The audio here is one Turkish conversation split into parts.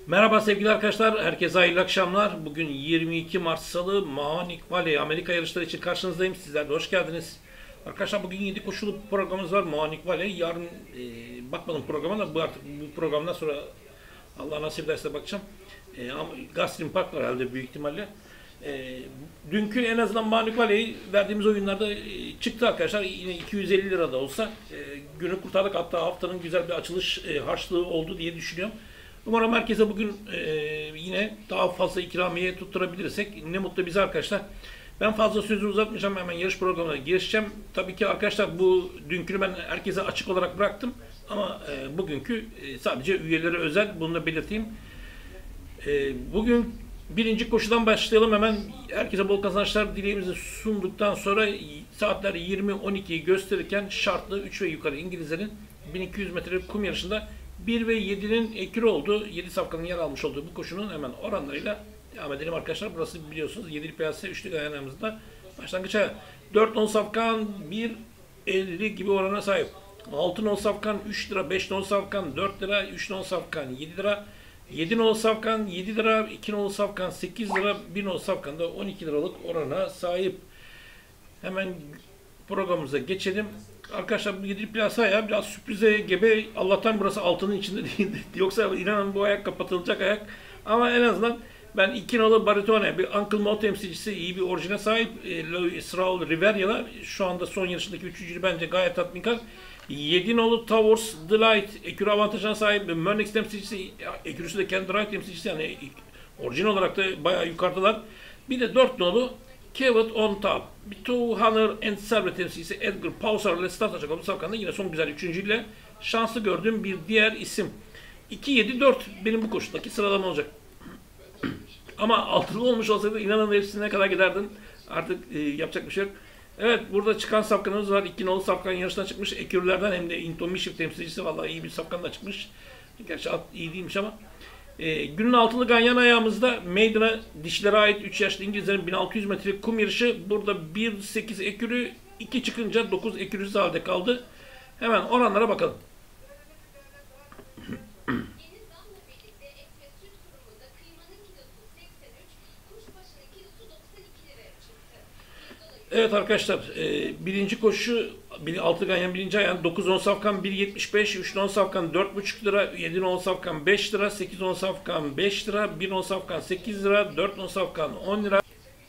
Merhaba sevgili arkadaşlar, herkese hayırlı akşamlar. Bugün 22 Mart Salı, Mahoning Valley Amerika yarışları için karşınızdayım. Sizler de hoş geldiniz. Arkadaşlar bugün 7 koşulu bir programımız var, Mahoning Valley. Yarın bakmadım programa da bu programdan sonra Allah nasip ederse bakacağım. Gulfstream Park var herhalde büyük ihtimalle. Dünkü en azından Mahoning Valley verdiğimiz oyunlarda çıktı arkadaşlar. Yine 250 lira da olsa günü kurtardık. Hatta haftanın güzel bir açılış harçlığı oldu diye düşünüyorum. Umarım herkese bugün yine daha fazla ikramiye tutturabilirsek ne mutlu bize arkadaşlar. Ben fazla sözü uzatmayacağım, hemen yarış programına girişeceğim. Tabii ki arkadaşlar bu dünkünü ben herkese açık olarak bıraktım. Ama bugünkü sadece üyelere özel, bunu da belirteyim. Bugün birinci koşudan başlayalım hemen. Herkese bol kazançlar dileğimizi sunduktan sonra saatler 20.12'yi gösterirken şartlı 3 ve yukarı İngilizlerin 1200 metrelik kum yarışında 1 ve 7'nin ekürü oldu. 7 safkanın yer almış olduğu bu koşunun hemen oranlarıyla devam edelim arkadaşlar. Burası biliyorsunuz 7'li piyasa 3'lü gayanamızda başlangıça 4 non safkan 1.50 gibi orana sahip. 6 non safkan 3 lira, 5 non safkan 4 lira, 3 non safkan 7 lira, 7 non safkan 7 lira, 2 non safkan 8 lira, 1 non safkan da 12 liralık orana sahip. Hemen programımıza geçelim. Arkadaşlar bu 7'li plasaya biraz sürprize gebe. Allah'tan burası altının içinde değildi. Yoksa inanın bu ayak kapatılacak ayak. Ama en azından ben 2 nolu Baritone, bir Uncle Mo temsilcisi, iyi bir orijine sahip. Louis Raul Riveria'la şu anda son yarışındaki üçüncülü bence gayet tatminkar. 7 nolu Towers Delight ekürü avantajına sahip. Mörnix temsilcisi, ekürüsü de kendi drive temsilcisi, yani orijin olarak da bayağı yukarıdalar. Bir de 4 nolu Kevat on top. Bir Hunter and Servet temsilcisi Edgar Pausar ile start atacak olan safkanda yine son güzel üçüncüyle şanslı gördüğüm bir diğer isim. 2-7-4 benim bu koşudaki sıralama olacak. Ama altılı olmuş olsaydı inanın hepsine kadar giderdin. Artık yapacak bir şey yok. Evet, burada çıkan safkanımız var. 2 nolu safkan yarışına çıkmış. Ekürlerden hem de Inton Mishif temsilcisi, vallahi iyi bir safkan da çıkmış. Gerçi iyi değilmiş ama. Günün altılı ganyan ayağımızda Maiden'a, dişlere ait 3 yaşlı İngilizlerin 1600 metrelik kum yarışı. Burada 1.8 ekürü, 2 çıkınca 9 ekürüsüz halde kaldı. Hemen oranlara bakalım. Evet arkadaşlar, birinci koşu, altı ganyan birinci ayağın 9 on safkan 1.75, 3 on safkan 4.5 lira, 7 on safkan 5 lira, 8 on safkan 5 lira, 1 on safkan 8 lira, 4 on safkan 10 lira,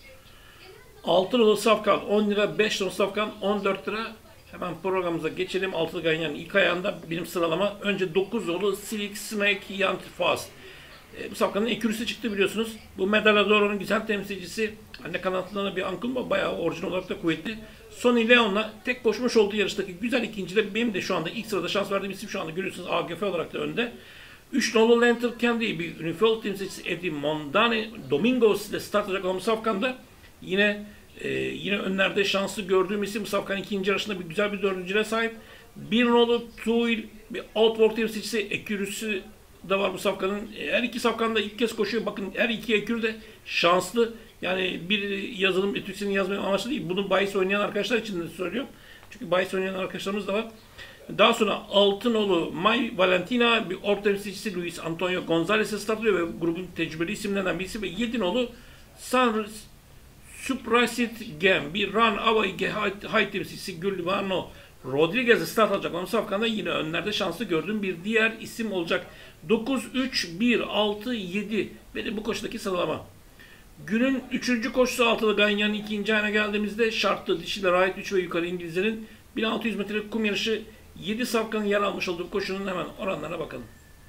6 on safkan 10 lira, 5 on safkan 14 lira. Hemen programımıza geçelim. Altılı ganyanın ilk ayağında benim sıralama. Önce 9 nolu Silk Snake Yant Fast. Bu safkanın ekürüsü çıktı biliyorsunuz. Bu Medaladoro'nun güzel temsilcisi. Anne kanatında da bir Uncle Mo, bayağı orijinal olarak da kuvvetli. Sonny Leon'la tek koşmuş olduğu yarıştaki güzel ikinciler, benim de şu anda ilk sırada şans verdiğim isim, şu anda görüyorsunuz AGF olarak da önde. 3 nolu Lantern Candy, bir Unified temsilcisi Eddie Mondani Domingos ile start atacak olan bu safkanda yine önlerde şanslı gördüğüm isim. Bu safkan ikinci yarışında bir güzel bir dördüncüye sahip. 1 nolu Tuil, bir Outwork temsilcisi, ekürüsü da var bu safkanın. Her iki safkan da ilk kez koşuyor. Bakın her iki ekürü de şanslı. Yani bir yazılım etüsünü yazmaya amaçlı değil. Bunu bahis oynayan arkadaşlar için de söylüyorum. Çünkü bahis oynayan arkadaşlarımız da var. Daha sonra Altınolu May Valentina, bir orta temsilcisi Luis Antonio Gonzalez'e start alıyor ve grubun tecrübeli isimlerinden birisi, ve 7 nolu San Surprised Game, bir Run Away High temsilcisi Gülvano Rodriguez'e start alacak olan safkanda yine önlerde şanslı gördüğüm bir diğer isim olacak. 9, 3, 1, 6, 7 benim bu koşudaki sıralama. Günün 3. koşusu altılı ganyanın ikinci ayına geldiğimizde şartlı dişilere ait 3 ve yukarı İngilizlerin 1600 metrelik kum yarışı, 7 safkanın yer almış olduğu koşunun hemen oranlarına bakalım.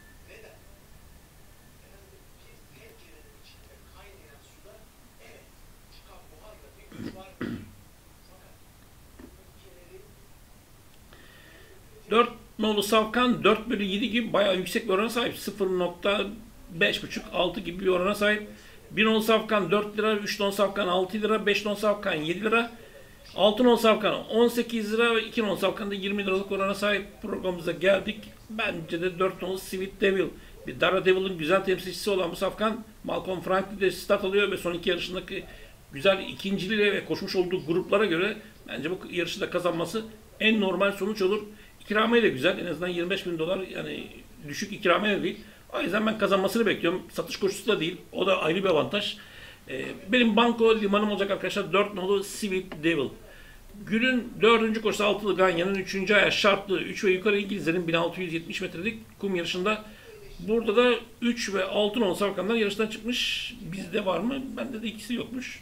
Dört nolu safkan 4/7 gibi bayağı yüksek bir orana sahip. 0.5,5-6 gibi bir orana sahip. 1 nolu safkan 4 lira, 3 nolu safkan 6 lira, 5 nolu safkan 7 lira, 6 nolu safkan 18 lira ve 2 nolu safkan da 20 liralık orana sahip. Programımıza geldik. Bence de 4 nolu Sweet Devil, bir Daredevil'ın güzel temsilcisi olan bu safkan Malcolm Franklin de start alıyor ve son iki yarışındaki güzel ikinciliğe ve koşmuş olduğu gruplara göre bence bu yarışı da kazanması en normal sonuç olur. İkramiye de güzel. En azından 25.000 dolar, yani düşük ikramiye de değil. O yüzden ben kazanmasını bekliyorum. Satış koşusu da değil. O da ayrı bir avantaj. Benim banko limanım olacak arkadaşlar. 4 nolu Sweep Devil. Günün 4. koşusu altılı Ganya'nın 3. ayağı şartlı 3 ve yukarı İngilizlerin 1670 metrelik kum yarışında. Burada da 3 ve 6 nolu safkanlar yarıştan çıkmış. Bizde var mı? Bende de ikisi yokmuş.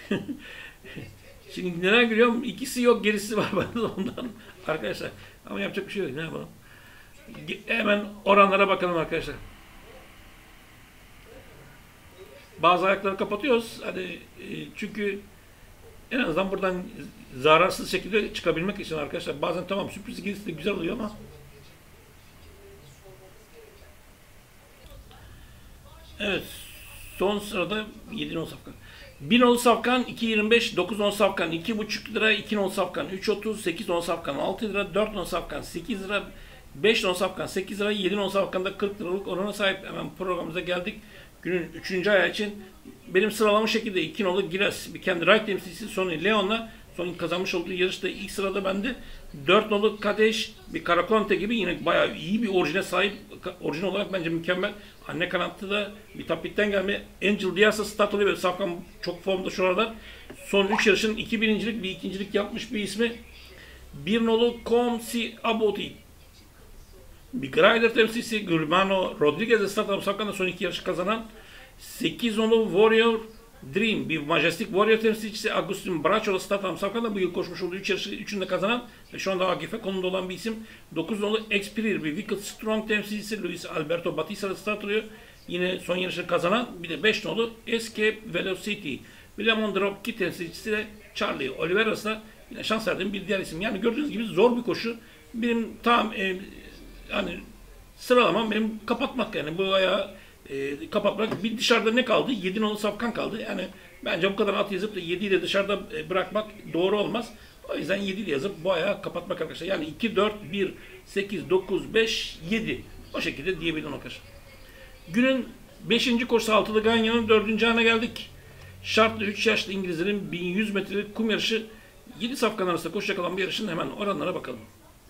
Şimdi neden gülüyorum? İkisi yok, gerisi var bende ondan arkadaşlar. Ama yapacak bir şey yok. Ne yapalım? Hemen oranlara bakalım arkadaşlar. Bazı ayakları kapatıyoruz. Hani çünkü en azından buradan zararsız şekilde çıkabilmek için arkadaşlar. Bazen tamam sürpriz gerisi de güzel oluyor ama evet, son sırada 7 nolu safkan. 1 nolu safkan 2.25, 9 nolu safkan 2.5 lira, 2 nolu safkan 3.30, 8 nolu safkan 6 lira, 4 nolu safkan 8 lira, 5 nolu safkan 8 lira, 7 nolu safkan da 40 liralık orana sahip. Hemen programımıza geldik. Günün 3. ayağı için benim sıralama şekilde 2 nolu Giras, bir kendi right temsilcisi Sonny Leon'la Son'un kazanmış olduğu yarışta ilk sırada bende. 4 nolu Kadeş, bir Karakonte gibi yine bayağı iyi bir orijine sahip. Orijin olarak bence mükemmel. Anne kanatta da bir tapitten gelme. Angel Diaz'la start oluyor ve safkan çok formda şu aralar. Son 3 yarışın 2 birincilik, bir ikincilik yapmış bir ismi. 1 nolu Comsi Aboti. Bir Grider temsilcisi Gulmano Rodriguez'e start alıp safkanla son 2 yarışı kazanan. 8 nolu Warrior Dream, bir Majestic Warrior temsilcisi Agustin Bracho'la start alıp safkanla bu yıl koşmuş olduğu 3 yarışı 3'ünü de kazanan ve şu anda AGF konumunda olan bir isim. 9 nolu Experir, bir Wicked Strong temsilcisi Luis Alberto Batista'la start alıyor. Yine son yarışı kazanan. Bir de 5 nolu Escape Velocity, William Dropki temsilcisi de Charlie Oliveira'sla yine şans verdiğim bir diğer isim. Yani gördüğünüz gibi zor bir koşu. Benim tam hani sıralamam benim kapatmak, yani bu ayağı kapatmak. Bir dışarıda ne kaldı? 7 nolu safkan kaldı. Yani bence bu kadar at yazıp da 7'yi de dışarıda bırakmak doğru olmaz. O yüzden 7 ile yazıp bu ayağı kapatmak arkadaşlar. Yani 2, 4, 1, 8, 9, 5, 7. O şekilde diyebilirim arkadaşlar. Günün 5. koşusu altılı Ganya'nın 4. ayına geldik. Şartlı 3 yaşlı İngilizlerin 1100 metrelik kum yarışı, 7 safkan arasında koşacak olan bir yarışın hemen oranlara bakalım.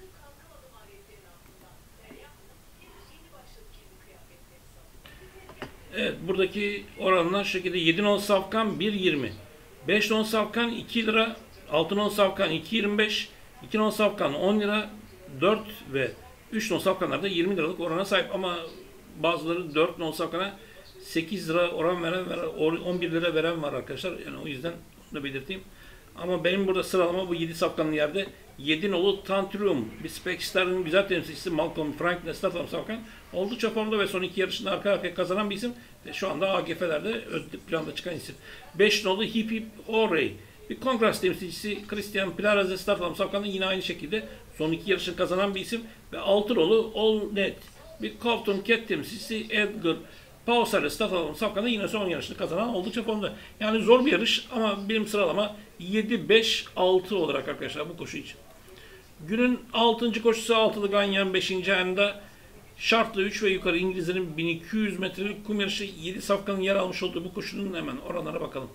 Evet, buradaki oranlar şu şekilde: 7 nolu safkan 1.20, 5 nolu safkan 2 lira, 6 nolu safkan 2.25, 2 nolu safkan 10 lira, 4 ve 3 nolu safkanlar da 20 liralık orana sahip ama bazıları 4 nolu safkana 8 lira oran veren, 11 lira veren var arkadaşlar. Yani o yüzden onu da belirteyim. Ama benim burada sıralama bu 7 safkanlı yerde. 7 nolu Tantrum, bir Specstar'ın güzel temsilcisi Malcolm Franklin'e start alan safkan. Oldukça formda ve son 2 yarışında arka arkaya kazanan bir isim. Ve şu anda AGF'lerde ön planda çıkan isim. 5 nolu Hip Hip Hooray, bir Kongres temsilcisi Christian Pilares'e start alan safkanı yine aynı şekilde son 2 yarışını kazanan bir isim. Ve 6 nolu All Net, bir Compton Cat temsilcisi Edgar Pauser'le start alan safkanı yine son yarışını kazanan oldukça formda. Yani zor bir yarış ama benim sıralama 7, 5, 6 olarak arkadaşlar bu koşu için. Günün 6. koşusu altılı Ganyan 5. ayında şartlı 3 ve yukarı İngilizlerin 1200 metrelik kum yarışı, 7 safkanın yer almış olduğu bu koşunun hemen oranlara bakalım.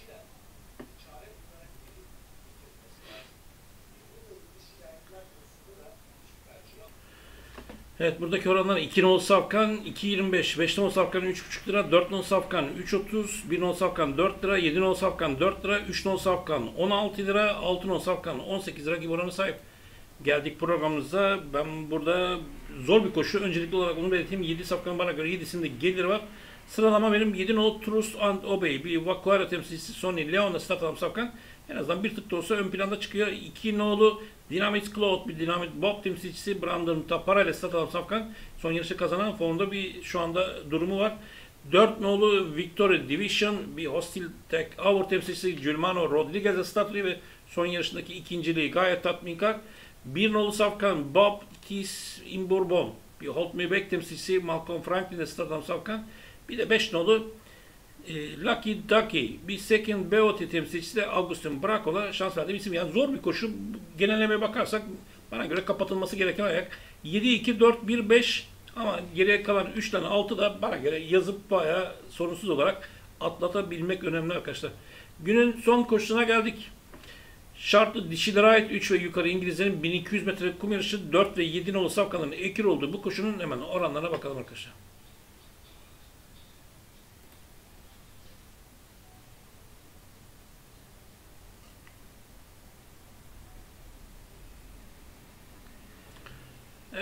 Evet, buradaki oranlar: 2 nolu safkan 2.25, 5 nolu safkan 3.5 lira, 4 nolu safkan 3.30, 1 nolu safkan 4 lira, 7 nolu safkan 4 lira, 3 nolu safkan 16 lira, 6 nolu safkan 18 lira gibi oranı sahip. Geldik programımıza. Ben burada zor bir koşu. Öncelikli olarak onu belirteyim. 7 safkanın bana göre 7'sinde geliri var. Sıralama benim: 7 nolu Trust and Obey, bir Vakuara temsilcisi Sonny Leon'la start alan safkan en azından bir tık da olsa ön planda çıkıyor. 2 nolu Dynamite Cloud, bir Dynamite Bob temsilcisi Brandon Tapara ile start alan safkan son yarışı kazanan formda bir şu anda durumu var. 4 nolu Victoria Division, bir Hostile Tech Hour temsilcisi Gulmano Rodriguez'e start alıyor ve son yarışındaki ikinciliği gayet tatminkar. 1 nolu safkan Bob Kiss in Bourbon, bir Hold Me Back temsilcisi Malcolm Franklin'e start alan safkan. Bir de 5 nolu Lucky Ducky, bir Second Beauty temsilcisi de Augustin Braco'la şans verdiğim isim. Yani zor bir koşu. Genellemeye bakarsak bana göre kapatılması gereken ayak 7, 2, 4, 1, 5 ama geriye kalan 3 tane 6 da bana göre yazıp bayağı sorunsuz olarak atlatabilmek önemli arkadaşlar. Günün son koşusuna geldik. Şartlı dişilere ait 3 ve yukarı İngilizlerin 1200 metre kum yarışı, 4 ve 7 nolu safkanların ekir olduğu bu koşunun hemen oranlarına bakalım arkadaşlar.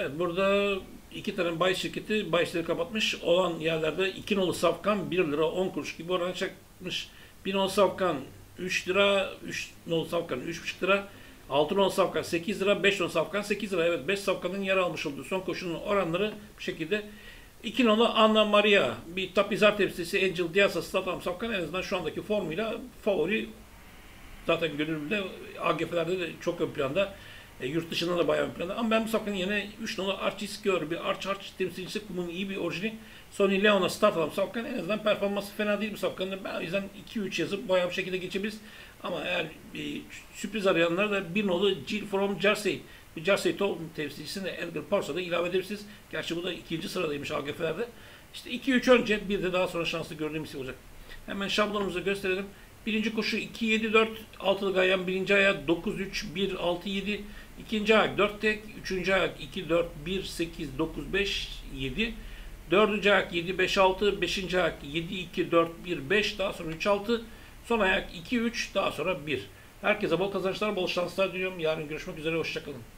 Evet, burada iki tane bahis şirketi bahisleri kapatmış olan yerlerde 2 nolu safkan 1 lira 10 kuruş gibi orana çakmış. 1 nolu safkan 3 lira, 3 nolu safkan 3,5 lira, 6 nolu safkan 8 lira, 5 nolu safkan 8 lira. Evet, 5 safkanın yer almış olduğu son koşunun oranları bu şekilde. 2 nolu Anna Maria, bir tapizar temsilcisi Angel Diaz'a Statham safkan en azından şu andaki formuyla favori. Zaten gönüllüde AGF'lerde de çok ön planda. Yurt dışında da bayağı ön planda. Ama ben bu safkanın yerine 3 nolu Archiskior, bir Arch temsilcisi, kumun iyi bir orijini Sonny Leon'a start alan safkan en azından performansı fena değil bu safkanın. Ben o yüzden 2-3 yazıp bayağı bir şekilde geçebiliriz. Ama eğer sürpriz arayanlar da 1 nolu Jill from Jersey, bir Jersey toplum temsilcisini Edgar Parsa'da ilave edebilirsiniz. Gerçi bu da ikinci sıradaymış AGF'lerde. İşte 2-3 önce, bir de daha sonra şanslı gördüğüm isim olacak. Hemen şablonumuzu gösterelim. Birinci koşu 2-7-4, altılı gayen birinci ayağı 9-3-1-6-7, ikinci ayak 4 tek, üçüncü ayak 2-4-1-8-9-5-7, dördüncü ayak 7-5-6, beşinci ayak 7-2-4-1-5, daha sonra 3-6, son ayak 2-3, daha sonra 1. Herkese bol kazançlar, bol şanslar diliyorum. Yarın görüşmek üzere, hoşçakalın.